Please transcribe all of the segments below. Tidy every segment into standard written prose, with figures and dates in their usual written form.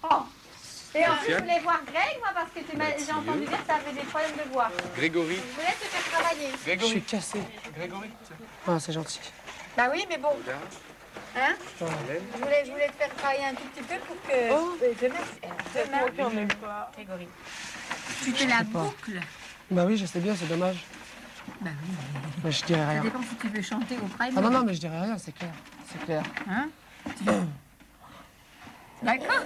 Et en plus, je voulais voir Greg, moi, parce que j'ai entendu dire que ça avait des problèmes de voix. Grégory. Je voulais te faire travailler. Grégory. Je suis cassé. Grégory. Ah, c'est gentil. Bah oui, mais bon. Hein? Je voulais te faire travailler un tout petit peu pour que demain, Grégory, tu te la boucles. Bah oui, je sais bien, c'est dommage. Bah oui. Mais je dirais Ça rien. dépend si tu veux chanter au prime. Ah non, non, mais je dirais rien, c'est clair. C'est clair. Hein? D'accord.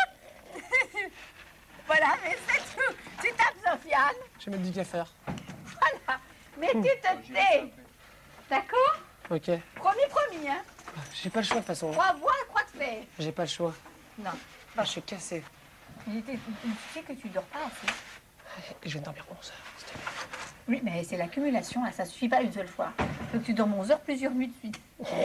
Voilà, mais c'est tout. Tu tapes Sofiane. Je vais mettre du café. Voilà. Mais tu te tais. D'accord? Ok. Promis, hein? J'ai pas le choix de toute façon. Croix voix, croix de fer. J'ai pas le choix. Non. Ah, je suis cassé. Tu sais que tu dors pas assez. Je vais dormir 11 heures, s'il te plaît. Oui, mais c'est l'accumulation, là, ça suffit pas une seule fois. Faut que tu dormes 11 heures plusieurs nuits de suite.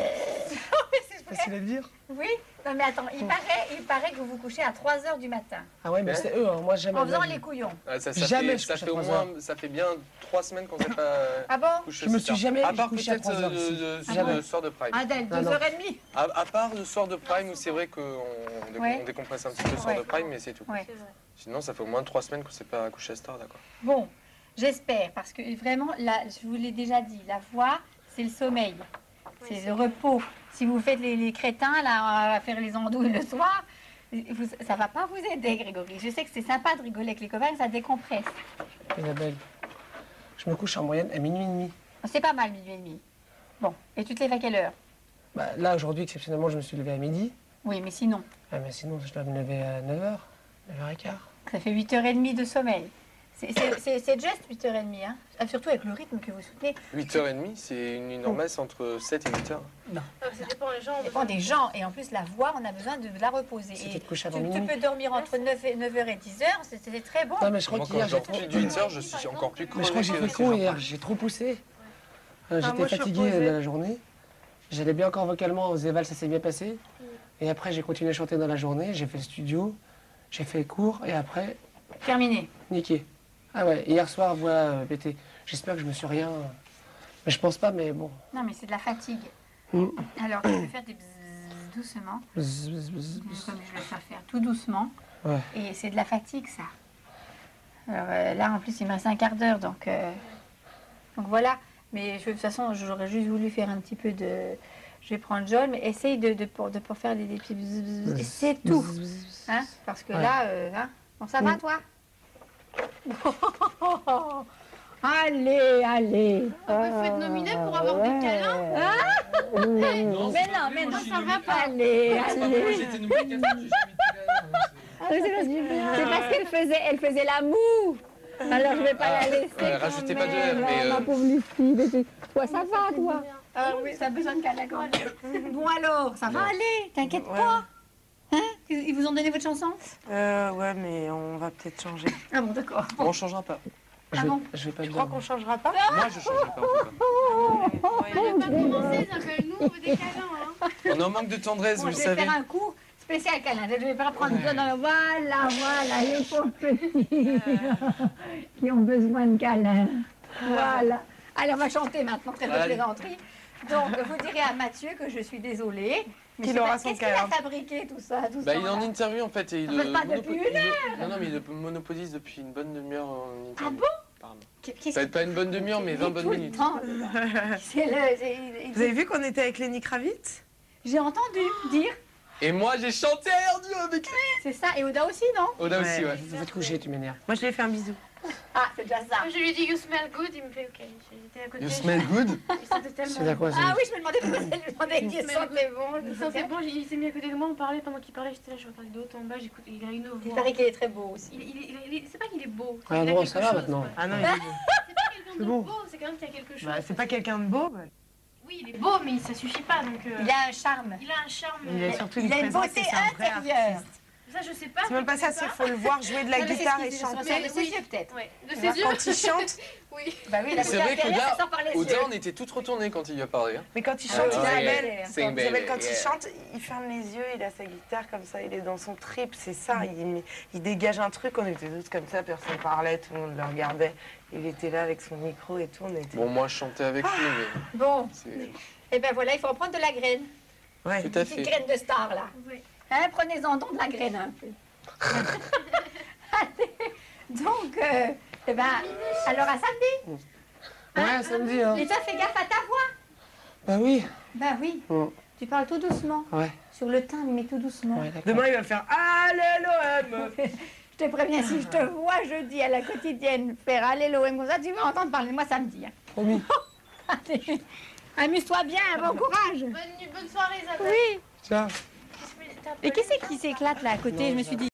C'est facile à dire. Oui, non mais attends, il paraît que vous vous couchez à 3 heures du matin. Ah ouais, mais c'est eux, hein. Moi jamais. En faisant les couillons. Ah, ça Jamais fait, je ça couche à fait au 3 moins, heures. ça fait bien 3 semaines qu'on s'est pas Ah bon? couché. Je me ce suis soir. jamais À part couché à peut-être 3 heures. de soir de prime. Adèle, Non, non. 2h30. À part le soir de prime où c'est vrai qu'on Ouais. on décompresse un petit peu le soir Ouais. de prime, mais c'est tout. Ouais. Sinon, ça fait au moins 3 semaines qu'on s'est pas couché à cette heure, d'accord. Bon, j'espère, parce que vraiment, là, je vous l'ai déjà dit, la voix, c'est le sommeil. C'est le repos. Si vous faites les crétins, là, à faire les andouilles le soir, ça va pas vous aider, Grégory. Je sais que c'est sympa de rigoler avec les copains, ça décompresse. Isabelle, je me couche en moyenne à minuit et demi. C'est pas mal, minuit et demi. Bon, et tu te lèves à quelle heure? Bah, là, aujourd'hui, exceptionnellement, je me suis levé à midi. Oui, mais sinon, Ah, mais sinon, je dois me lever à 9h, 9h15. ça fait 8h30 de sommeil. C'est juste 8h30, hein. Ah, surtout avec le rythme que vous soutenez. 8h30, c'est une nuit normale, c'est entre 7 et 8h. Ça dépend des gens. Ça dépend des gens. Et en plus, la voix, on a besoin de la reposer. Si Et tu te couches avant tu minuit. peux dormir entre 9h et 10h, c'est très bon. Non, mais je crois Moi, qu'hier, quand je j'ai dors trop... plus de 8h, je suis encore plus Mais je crois que j'ai crevé fait que con ces hier, gens-là. j'ai trop poussé. moi, J'étais je suis fatigué reposée. de la journée. J'allais bien encore vocalement aux évals, ça s'est bien passé. Et après, j'ai continué à chanter dans la journée, j'ai fait le studio, j'ai fait les cours, et après, Terminé. niqué. Ah ouais, hier soir, voix pété. J'espère que je me suis rien... Mais je pense pas, mais bon. Non, mais c'est de la fatigue. Mm. Alors, tu peux faire des bzzz doucement, Bzz, bzz, bzz, bzz. comme je vais faire tout doucement. Ouais. Et c'est de la fatigue, ça. Alors là, en plus, il me reste un quart d'heure, donc voilà. Mais de toute façon, j'aurais juste voulu faire un petit peu de... Je vais prendre John, mais essaye de faire des petits bzz, bzz, bzz. Et c'est tout. Bzz, bzz, bzz. Hein? Parce que Ouais. là, hein? Bon, ça va, toi? Allez, allez. On peut être nominé pour avoir des câlins. Mais non, ça va pas. Allez, allez. C'est parce qu'elle faisait la moue. Alors je vais pas la laisser. rajoutez quand pas de même. R, mais, Ma pauvre Lucie. Toi, ça va, toi? Ah oui, ça a besoin de câlin quand même. Bon alors, ça va aller, t'inquiète pas. Hein? Ils vous ont donné votre chanson? Ouais, mais on va peut-être changer. Ah bon, d'accord. Bon, on changera pas. Je Ah vais, bon? je vais pas Tu le crois dire. qu'on changera pas? Moi, je changerai pas. En tout cas. On va pas commencer, Isabelle. Nous, on veut des câlins. Hein. On est en manque de tendresse, Bon, vous je le vais savez. faire un coup spécial câlin. Je vais pas prendre ça dans le... Voilà, les pauvres petits qui ont besoin de câlin. Voilà. Allez, on va chanter maintenant, très de Allez. plaisanterie. Donc, vous direz à Mathieu que je suis désolée. Mais Qu'il je sais aura pas, son qu'est-ce qu'il a câlin. fabriqué, tout ça, tout Bah, ça il est en interview en fait et il En fait, pas depuis une Non, non, mais il le monopolise depuis une bonne demi-heure en interview. Ah bon? Apparemment. Qu'est-ce Ça va être pas une bonne demi-heure, mais 20 bonnes tout le minutes. temps, c'est Vous avez vu qu'on était avec Lenny Kravitz? J'ai entendu dire, Et moi, j'ai chanté à Dieu avec lui. c'est ça, et Oda aussi, non? Oda aussi, ouais. Va te coucher, tu m'énerves. Moi, je lui ai fait un bisou. Ah, c'est déjà ça. Je lui ai dit You smell good, il me fait OK. J'étais à côté. You smell good. C'était tellement. C'est à quoi ça? Ah oui, je me demandais pourquoi elle lui demandait qu'il Mais sentait bon. Il sentait bon, il s'est mis à côté de moi, on parlait pendant qu'il parlait, j'étais là, je regardais de haut en bas, j'écoute, il a une Il voix. paraît qu'il est très beau aussi. C'est pas qu'il est beau. Ah il a bon, quelque ça va chose, maintenant. quoi. Ah non, il est beau. C'est pas quelqu'un de bon. beau, c'est quand même qu'il y a quelque chose. Bah, c'est pas quelqu'un de beau. Oui, il est beau, mais ça suffit pas, donc... Il a un charme. Il a un charme... Il a surtout Il a une présence beauté et c'est un vrai intérieure. artiste. Ça, je sais pas. C'est même pas ça, c'est faut le voir jouer de la Non, mais c'est guitare ce et qu'il dit sur chanter. scène, de ses yeux, peut-être. Ouais. De Tu ses vois, yeux. quand il chante, Oui. Bah oui, la C'est beauté vrai intérieure, qu'Oda, ça sort par les Oda, yeux. on était toutes retournées quand il lui a parlé. Hein. mais quand il Ah chante, oui, Isabelle, ouais. Sing, Isabelle, baby, quand il yeah. chante, il ferme les yeux, il a sa guitare comme ça, il est dans son trip, c'est ça. Il dégage un truc, on était tous comme ça, personne parlait, tout le monde le regardait. Il était là avec son micro et tout, on était... Bon, moi, je chantais avec lui, mais Bon, c'est... et ben voilà, il faut en prendre de la graine. Ouais. Tout à Une petite fait. graine de star, là. Oui. Hein, prenez-en donc de la graine un peu. Donc, eh ben, alors à samedi. Ouais, samedi, hein. Et toi, fais gaffe à ta voix. Bah oui. Bah oui. Tu parles tout doucement. Ouais. Sur le timbre, mais tout doucement. Ouais, d'accord. Demain, il va faire Allez l'OM. Je te préviens, si je te vois jeudi à la quotidienne faire aller l'OM comme ça, tu vas entendre parler de moi samedi. Hein. Promis. Allez, amuse-toi bien, bon courage. Bonne soirée, Isabelle. Oui. Ciao. Et qui c'est qui s'éclate là à côté? Je me suis dit.